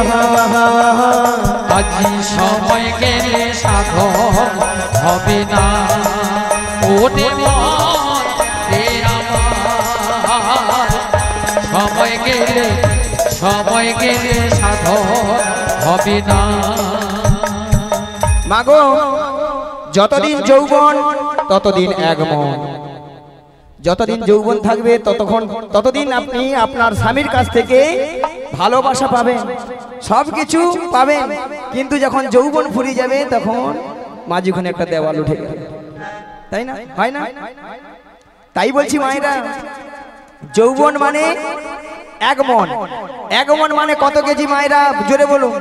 আজি সময় গেলে সাধন হবে না। ওরে মন রে আমার সময় গেলে সময় গেলে সাধন হবে না। মাগো যতদিন যৌবন ততদিন এক মন, যতদিন যৌবন থাকবে ততক্ষণ ততদিন আপনি আপনার স্বামীর কাছ থেকে ভালোবাসা পাবেন, সব কিছু পাবেন। কিন্তু যখন যৌবন ফুরিয়ে যাবে তখন মাঝখানে একটা দেওয়াল উঠে যাবে, তাই না? হয় না? তাই বলছি মায়েরা, যৌবন মানে এক মন। এক মন মানে কত কেজি মায়েরা জোরে বলুন?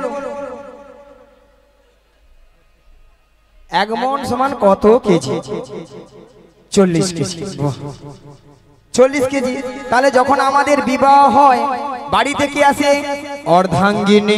এক মন সমান কত কেজি? চল্লিশ কেজি। চল্লিশ কেজি। তাহলে যখন আমাদের বিবাহ হয় বাড়িতে কি আসে? অর্ধাঙ্গিনী,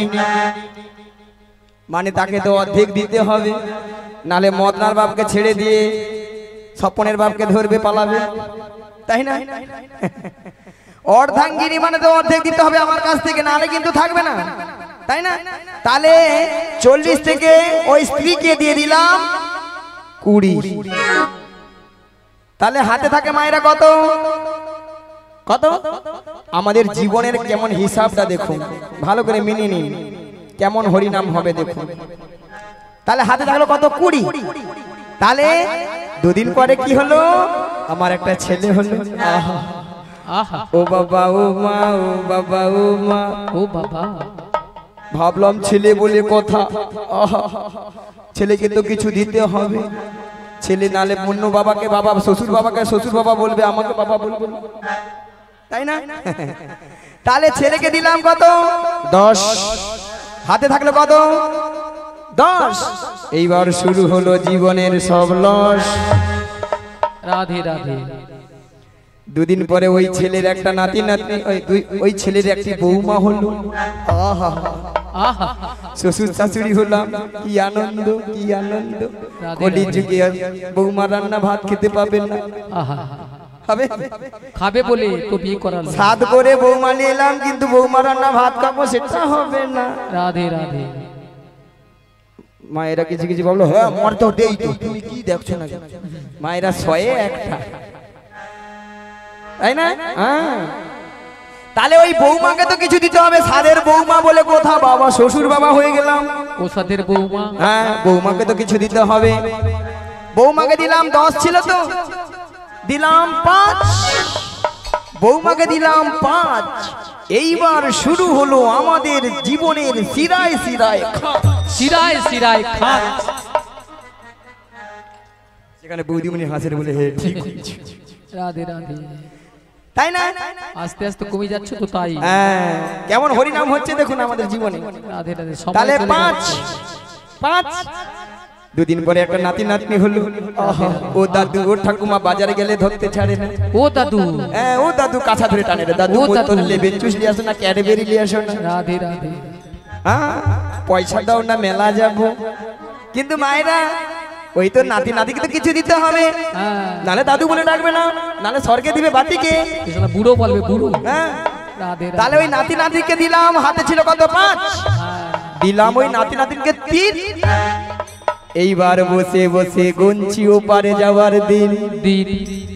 মানে তাকে তো অর্ধেক দিতে হবে, নালে মদনার বাপকে ছেড়ে দিয়ে স্বপনের বাপকে ধরবে, পালাবে, তাই না? অর্ধাঙ্গিনী মানে তো অর্ধেক দিতে হবে আমার কাছ থেকে, নালে কিন্তু থাকবে না, তাই না? তাহলে চল্লিশ থেকে ওই স্ত্রীকে দিয়ে দিলাম কুড়ি। তাহলে হাতে থাকে মায়েরা কত কত? আমাদের জীবনের কেমন হিসাবটা দেখুন, ভালো করে মিলিয়ে নিন, কেমন হরিনাম হবে দেখুন। তাহলে হাতে থাকলো কত? কুড়ি। তাহলে দুদিন পরে কি হলো? আমার একটা ছেলে হলো। আহা আহা ও বাবা ও মা, ও বাবা ও মা, ও বাবা, ভাবলাম ছেলে বলে কথা, আহা ছেলেকে তো কিছু দিতে হবে। ছেলে নালে অন্য বাবাকে বাবা, শ্বশুর বাবাকে শ্বশুর বাবা বলবে, আমাকে বাবা বলবে, তাই না? তাহলে ছেলেকে দিলাম কত? দশ। হাতে থাকলো কত? দশ। এইবার শুরু হলো জীবনের সব লস। রাধে রাধে। দুদিন পরে ওই ছেলের একটা নাতি নাতনি, ওই ওই ছেলের একটি বৌমা হলো। আহা আহা শ্বশুর শাশুড়ি হলাম, কি আনন্দ, কি আনন্দ। কলি যুগে বৌমা রান্না ভাত খেতে পাবেন না, আহা হবে? খাবে বলে তো বিয়ে করালো। সাদ করে বৌমা নিয়ে এলাম, কিন্তু বৌমা রান্না ভাত খাবো সেটা হবে না। রাধে রাধে। মায়েরা কিছু কিছু বললো, হ্যাঁ মর তো দেই তো, তুমি কি দেখছো না? মায়েরা ছয়ে একটা, তাই না? হ্যাঁ। তাহলে ওই বৌমাকে তো কিছু দিতে হবে। সাদের বৌমা বলে কথা, বাবা শ্বশুর বাবা হয়ে গেলাম, ওসাদের বৌমা। হ্যাঁ, বৌমাকে তো কিছু দিতে হবে। বৌমাকে দিলাম দশ, ছিল তো দিলাম পাঁচ, বৌমাকে দিলাম পাঁচ। এইবার শুরু হলো আমাদের জীবনের শিরায় শিরায় শিরায় শিরায় খান। সেখানে বৌদিমণি হাসের বলে, হে ঠিক, রাধে রাধে। তাই না? আস্তে আস্তে কমে যাচ্ছে তো, তাই। হ্যাঁ, কেমন হরিনাম হচ্ছে দেখুন আমাদের জীবনে। রাধে রাধে। তাহলে পাঁচ পাঁচ। দুদিন পরে একটা নাতি নাতনি হলো। ও দাদু, ও ঠাকুমা বাজারে গেলে ধরতে ছাড়ে না। ও দাদু, হ্যাঁ, ও দাদু কাছা ধরে টানে রে, দাদু ও দাদু। লেবেন চুষ নিয়ে আসো না, ক্যাডবেরি নিয়ে আসো না। রাধে রাধে। হ্যাঁ, পয়সা দাও না, মেলা যাবো। কিন্তু মায়েরা ওই তো নাতি নাতিকে তো কিছু দিতে হবে, হ্যাঁ, নালে দাদু বলে ডাকবে না, নালে স্বর্গে দিবে বাতিকে। এসব বুড়ো বলবে, বুড়ো। হ্যাঁ, রাধে রাধে। তাহলে ওই নাতি নাতিকে দিলাম, হাতে ছিল কত? পাঁচ। হ্যাঁ, দিলাম ওই নাতি নাতিকে তিন। এইবার বসে বসে গঞ্চি ওপারে যাওয়ার দিন। দিন।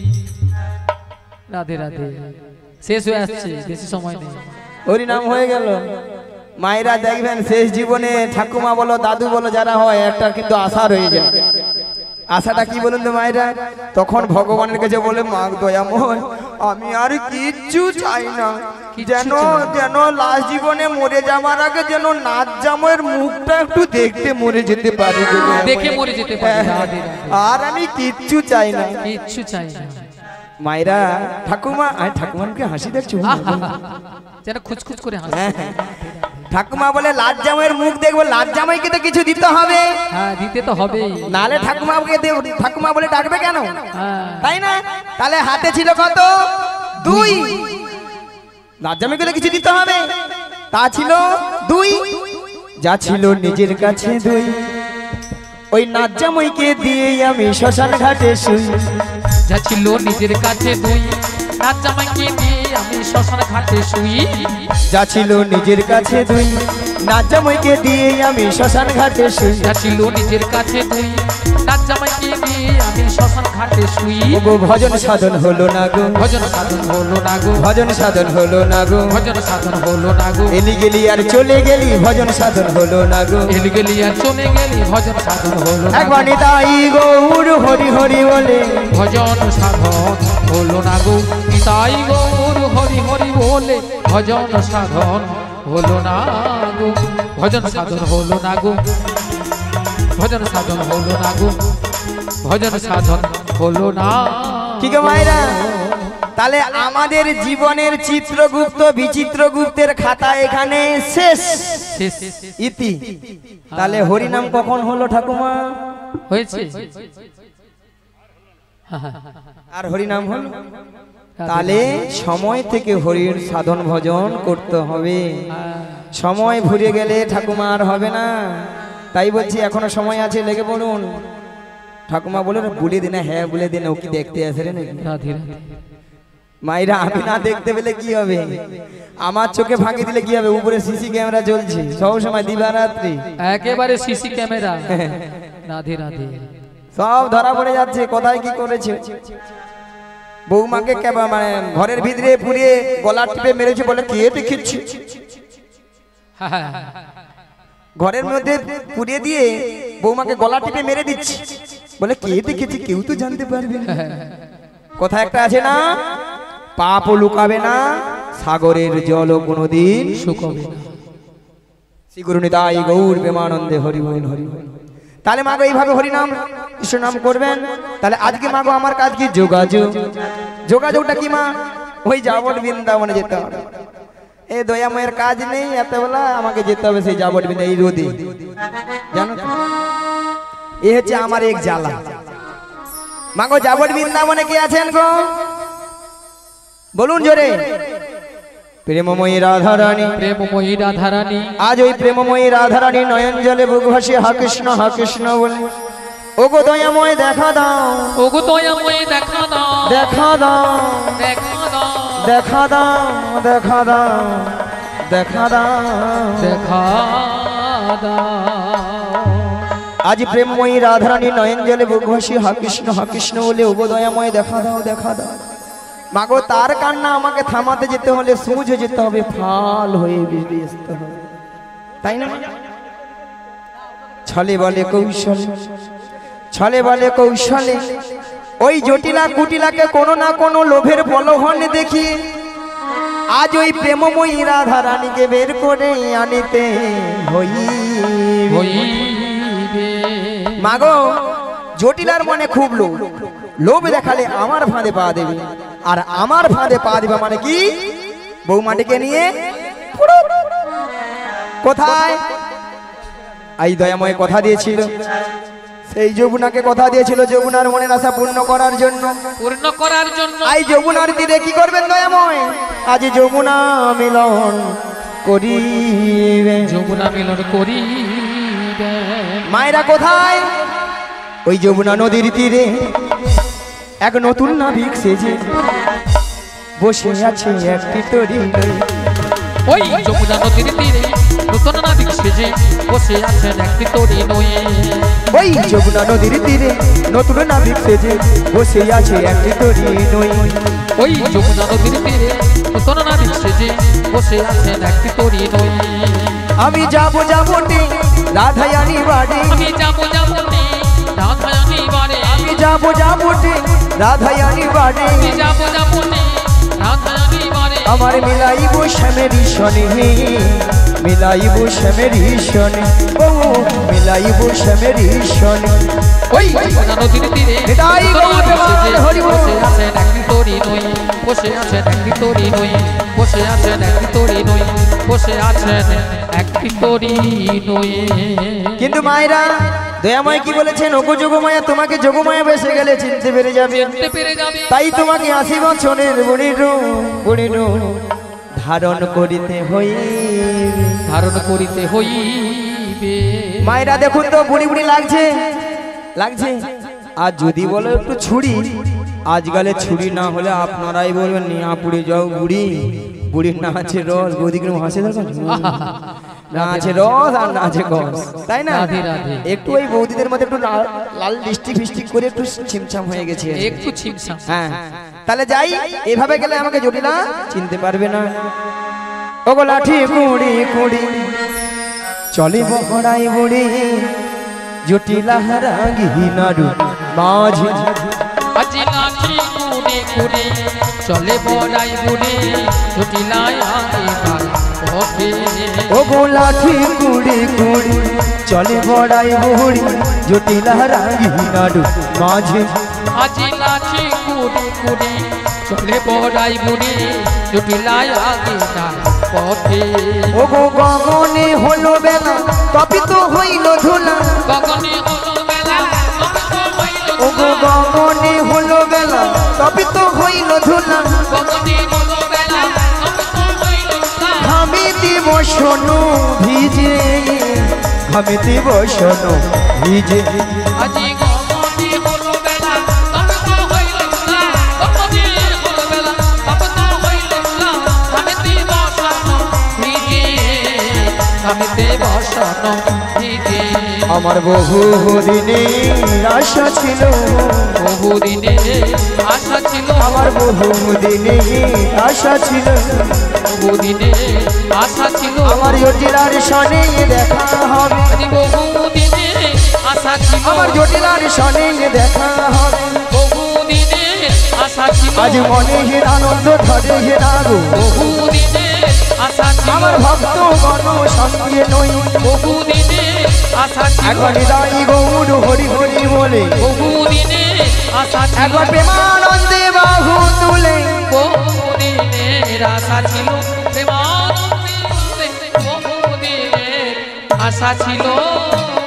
রাধে রাধে। শেষ হয়ে আসছে, বেশি সময় নেই। হরিনাম হয়ে গেল। মায়েরা দেখবেন শেষ জীবনে ঠাকুমা বলো দাদু বলো যারা হয়, একটা কিন্তু আশা রয়ে যায়। আশাটা কি বলুন তো মায়েরা, তখন ভগবানের কাছে বলে মা দয়াময় আমি আর কিচ্ছু চাই না, যেন যেন লাস্ট জীবনে মরে যাওয়ার আগে যেন নাচ জামাইয়ের মুখটা একটু দেখতে মরে যেতে পারি, দেখে মরে যেতে পারি, রাধে রাধে। আর আমি কিচ্ছু চাই না। কিচ্ছু চাই না মায়েরা ঠাকুমা, আর ঠাকুমাকে হাসি দেখছো, যেন খুচখুচ করে হাসে। হ্যাঁ, হ্যাঁ। ঠাকুমা বলে লাজ জামাইয়ের মুখ দেখবো, লাজ জামাইকে তো কিছু দিতে হবে, হ্যাঁ দিতে তো হবে, নালে ঠাকুমাকে দেব, ঠাকুমা বলে ডাকবে কেন, হ্যাঁ তাই না? তাহলে হাতে ছিল কত, দুই, লাজ জামাইকে তো কিছু দিতে হবে, তা ছিল দুই, যা ছিল নিজের কাছে দুই, ওই নাচ জামাইকে দিয়ে আমি শ্মশান ঘাটে শুই। যা ছিল নিজের কাছে দুই, নাচ জামাইকে দিয়ে আমি শ্মশান ঘাটে শুই। যা ছিল নিজের কাছে দুই, নাচ জামাইকে দিয়ে আমি শ্মশান ঘাটে শুই। যা ছিল নিজের কাছে দুই, নাচ জামাইকে দিয়ে আমি শ্মশান ঘাটে শুই। ওগো ভজন সাধন হলো না গো, ভজন সাধন হলো না গো, ভজন সাধন হলো না গো, ভজন সাধন হলো না গো, এলি গেলি আর চলে গেলি ভজন সাধন হলো না গো, এলি গেলি আর চলে গেলি ভজন সাধন হলো না গো। একবার নিতাই গৌর হরি হরি বলে ভজন সাধন হলো না গো, নিতাই গৌর হরি হরি বলে ভজন সাধন হলো না গো, ভজন সাধন হলো না গো, ভজন সাধন হলো না গো, ভজন সাধন হলো না। ঠিক আছে মায়েরা, তাহলে আমাদের জীবনের চিত্রগুপ্ত বিচিত্রগুপ্তের খাতা এখানে শেষ, শেষ ইতি। তাহলে হরিনাম কখন হলো ঠাকুমা? হয়েছে, আর হরিনাম হলো, তাহলে সময় থেকে হরির সাধন ভজন করতে হবে। সময় ভুলে গেলে ঠাকুমা আর হবে না, তাই বলছি এখনো সময় আছে, লেগে পড়ুন। ঠাকুমা বলে বলে দিন, হ্যাঁ বলে দিন, ও কি দেখতে আসে রে নাকি? রাধে রাধে। মাইরা আমি না দেখতে পেলে কি হবে, আমার চোখে ফাঁকি দিলে কি হবে? উপরে সিসি ক্যামেরা চলছে সব সময় দিবারাত্রি, একেবারে সিসি ক্যামেরা। রাধে রাধে। সব ধরা পড়ে যাচ্ছে কোথায় কি করেছে। বৌমাকে মানে ঘরের ভিতরে পুড়িয়ে গলা টিপে মেরেছে, বলে কে দেখেছি, ঘরের মধ্যে পুড়িয়ে দিয়ে বৌমাকে গলা টিপে মেরে দিচ্ছে, বলে কে দেখেছি, কেউ তো জানতে পারবে না। কথা একটা আছে না, পাপও লুকাবে না, সাগরের জলও কোনোদিন শুকাবে না। শ্রী গুরু নিতাই গৌর প্রেমানন্দে হরি বল হরি বল। তাহলে মাগো এইভাবে হরিনাম কৃষ্ণ নাম করবেন। তাহলে আজকে মাগো আমার কাজ কি? যোগাযোগ। যোগাযোগটা কি মা? ওই যাবট বৃন্দাবনে যেতে হবে। এই দয়াময়ের কাজ নেই, এতবেলা আমাকে যেতে হবে সেই যাবট বৃন্দা, এই রোদে, জানো তো? এ হচ্ছে আমার এক জ্বালা। মাগো যাবট বৃন্দাবনে কে আছেন গো? বলুন জোরে। প্রেমময়ী রাধারানী, প্রেমময়ী রাধারানী, আজ ওই প্রেমময়ী রাধারানী নয়ন জলে বুক ভাসে হা কৃষ্ণ হা কৃষ্ণ বলে, ওগো দয়াময় দেখা দাও, ওগো দয়াময় দেখা দাও, দেখা দাও, দেখা দাও, দেখা দাও, দেখা দাও, দেখা দাও, দেখা দাও। আজ প্রেমময়ী রাধারানী নয়ন জলে বুক ভাসে হা কৃষ্ণ হা কৃষ্ণ বলে, ওগো দয়াময় দেখা দাও, দেখা দাও। মাগো তার কান্না আমাকে থামাতে যেতে হলে সূর্য যেতে হবে, ফাল হয়ে বেরিয়ে হবে, তাই না? ছলে বলে কৌশলে, ছলে বলে কৌশলে, ওই জটিলা কুটিলাকে কোনো না কোনো লোভের প্রলোভন দেখিয়ে আজ ওই প্রেমময়ী রাধা রানীকে বের করে আনিতে হইবে। মাগো জটিলার মনে খুব লোভ, লোভ দেখালে আমার ফাঁদে পা দেবে, আর আমার ফাঁদে পা দিবা মানে কি? বৌমাটিকে নিয়ে কোথায়? এই দয়াময় কথা দিয়েছিল, সেই যমুনাকে কথা দিয়েছিল যমুনার মনের আশা পূর্ণ করার জন্য, পূর্ণ করার জন্য। এই যমুনার তীরে কি করবেন দয়াময়? আজ যমুনা মিলন করিবে, যমুনা মিলন করিবে। মায়েরা কোথায়? ওই যমুনা নদীর তীরে এক নতুন নাবিক সেজে বসে আছে একটি তরী। ওই যমুনা নদীর তীরে নতুন নাবিক সেজে বসে আছেন একটি তরী নয়ে। ওই যমুনা নদীর তীরে নতুন নাবিক সেজে বসে আছে একটি তরী নই। ওই যমুনা নদীর তীরে নতুন নাবিক সেজে বসে আছেন একটি তরী নই। আমি যাবো যাবো টি রাধায়ানি বাড়ি, আমি যাবো যাবো নে রাধারানী বাড়ি, যাবো যাবো টে রাধায়ানি বাড়ি আমি যাবো যাবো নে রাধারানী বাড়ি আমার মিলাইব শ্যামের সনে মিলাইব শ্যামের সনে ও মিলাইব শ্যামের সনে ওই যমুনা নদীর তীরে নিতাই গৌর প্রেমানন্দ হরি বল। বসে আছেন একটি তরি নই বসে আছেন একটি তরি নই বসে আছেন একটি তরি নই বসে আছেন একটি তরি নই কিন্তু মায়েরা দয়াময় কি বলেছেন ওগো যোগমায়া তোমাকে যোগমায়া বেসে গেলে চিনতে পেরে যাবে চিনতে পেরে যাবে তাই তোমাকে আশি বছরের বুড়ির বুড়ির ধারণ করিতে হইবে ধারণ করিতে হইবে মায়েরা দেখুন তো বুড়ি বুড়ি লাগছে লাগছে আর যদি বলো একটু ছুরি আজকালে ছুরি না হলে আপনারাই বলবেন নিয়া পুড়ে যাও বুড়ি বুড়ির না আছে রস বৌদি কিরকম হাসে দেখো না আছে রস আর না আছে গস তাই না রাধে রাধে। একটু ওই বৌদিদের মধ্যে একটু লাল- লাল লিপস্টিক ফিস্টিক করে একটু ছিমছাম হয়ে গেছে একটু ছিমছাম হ্যাঁ তাহলে যাই এভাবে গেলে আমাকে জটিলা চিনতে পারবে না ওগো লাঠি কুড়ি কুড়ি চলে বহড়াই বুড়ি জটিলা রাগি নাড়ু মাঝি আজি লাঠি কুড়ে কুড়ে চলে বড়াই বুড়ে ছুটিলাই আগে বার ওকে ওগো লাঠি কুড়ি কুড়ি চলে বড়াই বুড়ি জটিলা রাগি নাড়ু মাঝি আজি লাঠি কুড়ে কুড়ে চলে বড়াই বুড়ে ছুটিলাই আগে বার পথে ওগো গগনে হলো বেলা তপিত হইল ধুলা গগনে হলো বেলা তপ্ত হইল ওগো গগনে হলো বেলা তপিত হইল ধুলা গগনে হলো বেলা তপ্ত হইল ঘামে দিব শোনো ভিজে ঘামে দিব শোনো ভিজে আজি গগনে হলো বেলা তপ্ত হইল গগনে হলো বেলা তপ্ত হইল আমিতে বসানো ভিজে আমিতে বসানো ভিজে আমার বহু দিনে আশা ছিল বহুদিনে আশা ছিল আমার বহু দিনে আশা ছিল বহুদিনে আশা ছিল আমার জটিলার সনে দেখা হবে আজি বহুদিনে আশা ছিল আমার জটিলার সনে দেখা হবে বহুদিনে আশা ছিল আজ মনে হের আনন্দ ধরে হেরাগো বহুদিনে আশা ছিল আমার ভক্ত গণ সঙ্গে নই বহুদিনে আশা ছিল একবার হৃদয় গৌর হরি হরি বলে বহুদিনে আশা ছিল একবার প্রেমানন্দে বাহু তুলে বহুদিনের আশা ছিল প্রেমানন্দে বহুদিনের আশা ছিল